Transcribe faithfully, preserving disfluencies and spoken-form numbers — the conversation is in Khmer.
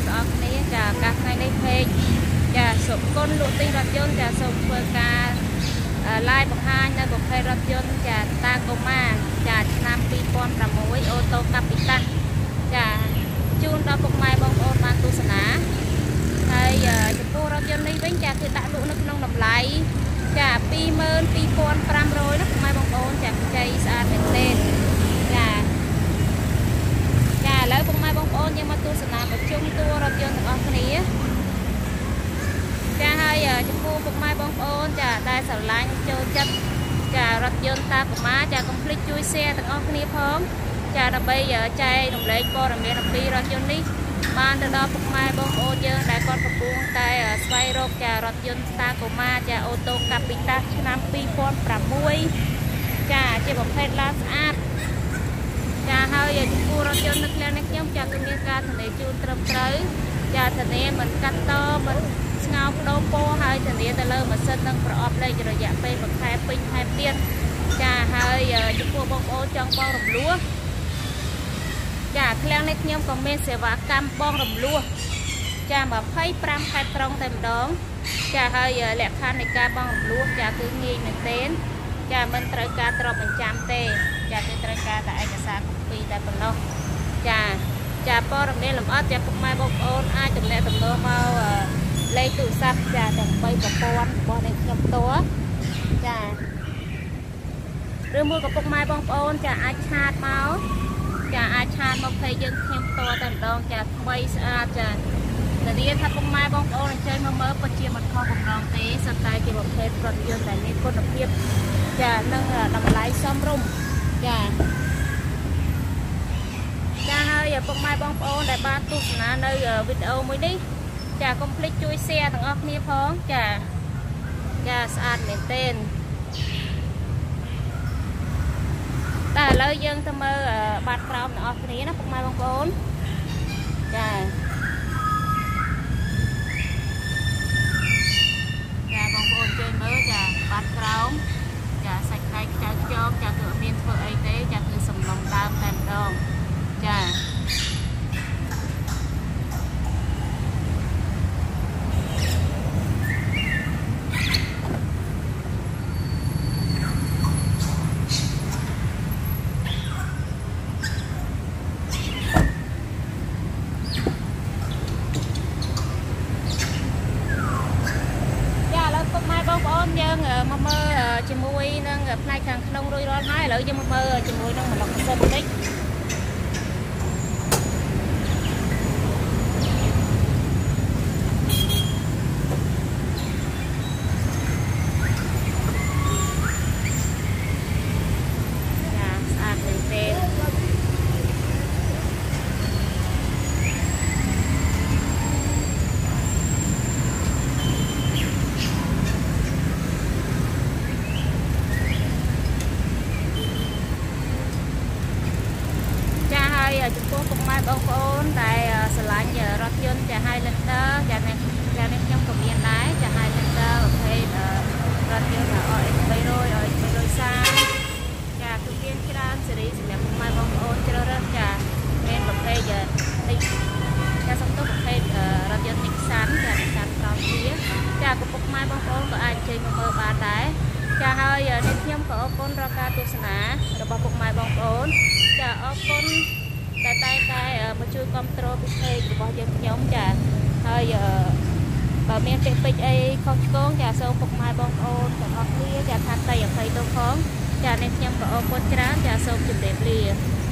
ទាំងអស់គ្នាចាឱកាសថ្ងៃនេះពេកចាសុំគុណលក់ទិញរថយន្តចាសូមធ្វើការ live បង្ហាញនៅប្រភេទរថយន្តចាតាកូម៉ាចាឆ្នាំ ពីរពាន់ប្រាំមួយ អូតូកាពីតាសចាជូនដល់ពុកម៉ែបងប្អូនបានទស្សនាហើយចំពោះរថយន្តនេះវិញចាគឺដាក់លក់នៅក្នុងតម្លៃចា ពីរម៉ឺនពីរពាន់ប្រាំរយ ណាពុកម៉ែបងប្អូនចាខ្ចីស្អាតមែនទេចាចាឥឡូវពុកម៉ែបងប្អូនយើងមកទស្សនាប្រជុំតួរថយន្តទាំងអស់គ្នាចាហើយចំពោះពុកម៉ែបងប្អូនចាដែលស្រឡាញ់ចូលចិត្តចារថយន្តតាកូម៉ាចាកុំភ្លេចជួយ share ទាំងអស់គ្នាផងចាដើម្បីចែករំលែកព័ត៌មានអំពីរថយន្តនេះបានទៅដល់ពុកម៉ែបងប្អូនយើងដែលគាត់កំពុងតែស្វែងរកចារថយន្តតាកូម៉ាចាអូតូកាពីតាសឆ្នាំ ពីរពាន់ប្រាំមួយ ចាជាប្រភេទឡានស្អាតចាហើយចំពោះរថយន្តនៅក្នុងនេះខ្ញុំចាគឺមានការធានាជូនត្រឹមត្រូវចាធានាមិនកាត់តមិនស្ងោបដូរពណ៌ហើយធានាទៅលើម៉ាស៊ីននឹងប្រអប់លេខរយៈពេលមួយខែពេញខែទៀតចាហើយចំពោះបងប្អូនចង់បងរំលោះចាឃ្លាំងនេះខ្ញុំក៏មានសេវាកម្មបងរំលោះចា ยี่สิบห้า ខែក្រុងតែម្ដងចាហើយលក្ខខណ្ឌនៃការបងរំលោះចាគឺងាយមែនទែនចាមិនត្រូវការទ្រព្យបញ្ចាំទេចាគឺត្រូវការតែឯកសារកូពីតែប៉ុណ្ណោះចាចាព័ត៌មានលម្អិតចាពុកម៉ែបងប្អូនអាចទំនាក់ទំនងមកលេខទូរស័ព្ទចាទាំងបីប្រព័ន្ធរបស់អ្នកខ្ញុំផ្ទាល់ចាឬមួយក៏ពុកម៉ែបងប្អូនចាអាចឆាតមកចាអាចឆាតមកពេលយើងខ្ញុំផ្ទាល់តែម្ដងចាថ្មីស្អាតចានានាថាពុកម៉ែបងប្អូនអញ្ជើញមកមើលពិតជាមិនខុសបំណងទេសុទ្ធតែជាប្រភេទរថយន្តដែលមានគុណភាពចានិងតម្លៃសមរម្យចាចាហើយពុកម៉ែបងប្អូនដែលបានទស្សនានៅវីដេអូមួយនេះចាកុំភ្លេចជួយ share ទាំងអស់គ្នាផងចាចាស្អាតមែនទែនតែឥឡូវយើងទៅមើលបាតក្រោមទាំងអស់គ្នាណាពុកម៉ែបងប្អូនចាចាបងប្អូនជួយមើលចាបាតក្រោមចាសាច់ខ្លែងខ្ចៅខ្ចោកចាគឺអត់មានធ្វើអីទេចាគឺសំឡុំដើមតែម្ដងចាយើងមកមើលជាមួយនឹងផ្នែកខាងក្នុងរួចរាល់ហើយឥឡូវយើងមកមើលជាមួយនឹងម៉ាស៊ីនបន្តិចចាស្អាតមែនទេចំពោះពុកម៉ែបងប្អូនដែលស្រឡាញ់រថយន្តចា Highlander ចានេះចានេះខ្ញុំក៏មានដែរចា Highlander ប្រភេទរថយន្ត អារ เอ็กซ์ បីរយ អារ เอ็กซ์ បីរយសាម ចាគឺមានច្រើនស៊េរីសម្រាប់ពុកម៉ែបងប្អូនជ្រើសរើសចាមានប្រភេទនេះចាសំទោសប្រភេទរថយន្ត Nixon ចា Nixon Frontier ចាក៏ពុកម៉ែបងប្អូនក៏អាចចេញមកមើលបានដែរចាហើយនេះខ្ញុំក៏អរគុណរាល់ការទស្សនារបស់ពុកម៉ែបងប្អូនចាអរគុណតែតែតែមកជួយគ្រប់គ្រងពីเพจរបស់យើងខ្ញុំចាហើយបើមានពាក្យពេចន៍អីខុសឆ្គងចាសូមពុកម៉ែបងប្អូនទាំងអស់គ្នាចាថាតែអភ័យទោសផងចានេះខ្ញុំក៏អរគុណច្រើនចាសូមជម្រាបលា